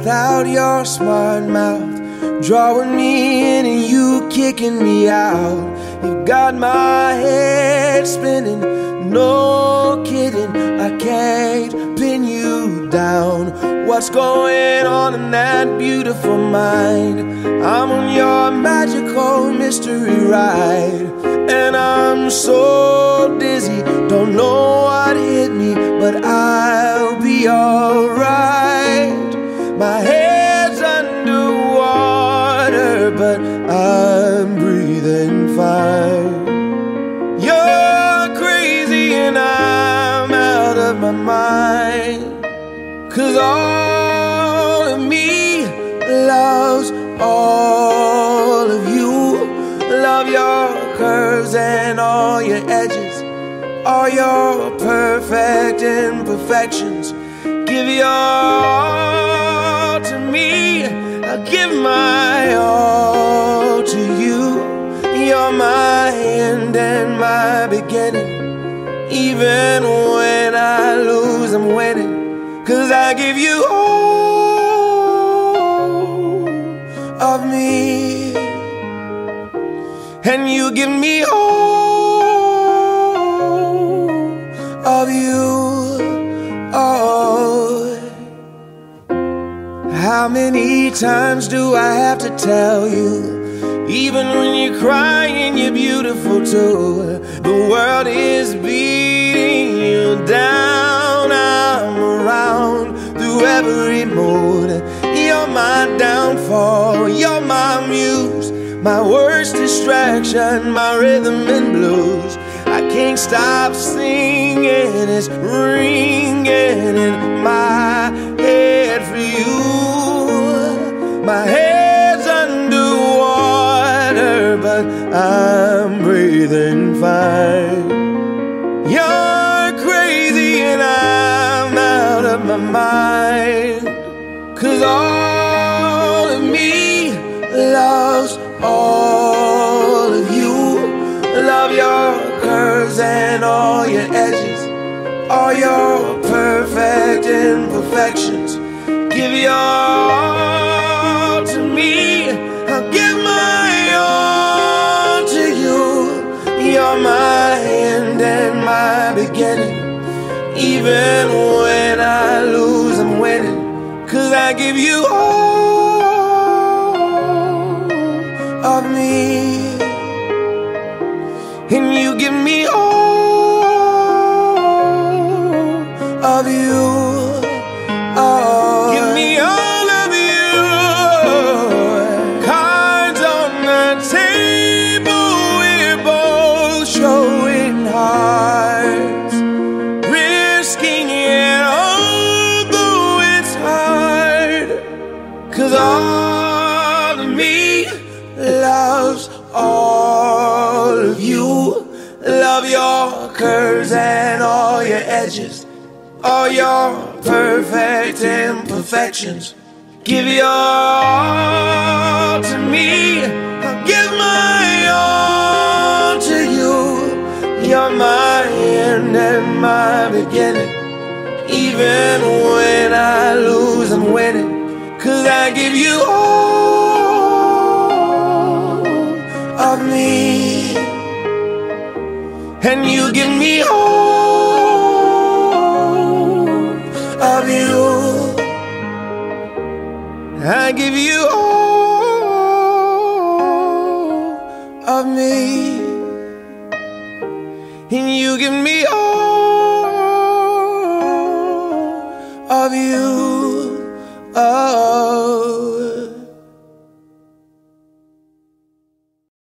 without your smart mouth, drawing me in and you kicking me out. You got my head spinning, no kidding, I can't pin you down. What's going on in that beautiful mind? I'm on your magical mystery ride, and I'm so dizzy, don't know what hit me, but I'll be alright. My head's underwater, but I'm breathing fine. You're crazy and I'm out of my mind, 'cause all of me loves all of you. Love your curves and all your edges, all your perfect imperfections. Give your all to me, I'll give my all to you. You're my end and my beginning. Even when I lose, I'm winning, 'cause I give you all of me, and you give me all of you. Oh, how many times do I have to tell you? Even when you're crying, you're beautiful too. The world is beating you down. I'm around through every mood. You're my downfall, you're my muse, my worst distraction, my rhythm and blues. I can't stop singing, it's ringing in my head for you. My head's underwater, but I'm breathing fine. You're crazy and I'm out of my mind, 'cause all of me loves all of you. Love your curves and all your edges, all your perfect imperfections. Give your all to me, I'll give my all to you. You're my end and my beginning. Even when I lose, I'm winning, 'cause I give you all of me, and you give me all of you. Oh, give me all of you. Cards on the table, we're both showing hearts, risking it although it's hard, 'cause all of me loves all of you. Love your curves and all your edges, all your perfect imperfections. Give your all to me, I'll give my all to you. You're my end and my beginning. Even when I lose, I'm winning, 'cause I give you all of me, and you give me all of you. I give you all of me, and you give me all of you.